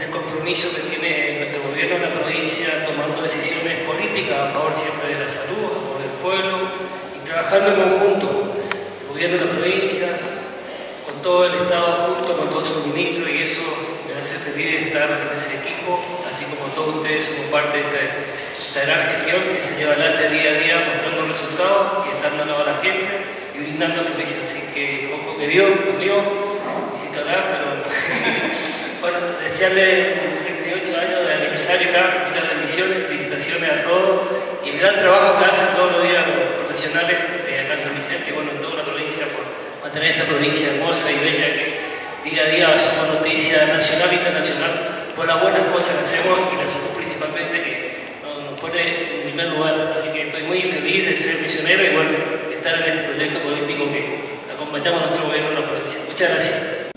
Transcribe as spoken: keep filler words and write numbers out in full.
el compromiso que tiene nuestro gobierno en la provincia, tomando decisiones políticas a favor siempre de la salud, a favor del pueblo, y trabajando en conjunto, el gobierno de la provincia, con todo el Estado junto, con todos sus ministros, y eso me hace feliz estar en ese equipo, así como todos ustedes somos parte de esta, esta gran gestión que se lleva adelante día a día, mostrando resultados y estando a la gente y brindando servicios. Así que, ojo que Dios, mío, visita hablar, pero bueno, desearle treinta y ocho años de aniversario acá, muchas bendiciones, felicitaciones a todos y el gran trabajo que hacen todos los días los profesionales de acá en San Vicente y bueno, en toda la provincia por mantener esta provincia hermosa y bella que día a día somos noticia nacional e internacional por las buenas cosas que hacemos y la salud principalmente que nos pone en primer lugar. Así que estoy muy feliz de ser misionero y bueno, estar en este proyecto político que acompañamos a nuestro gobierno en la provincia. Muchas gracias.